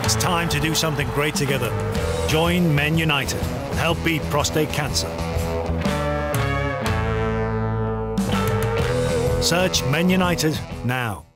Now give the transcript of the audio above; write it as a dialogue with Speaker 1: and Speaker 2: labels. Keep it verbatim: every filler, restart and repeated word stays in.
Speaker 1: It's time to do something great together. Join Men United and help beat prostate cancer. Search Men United now.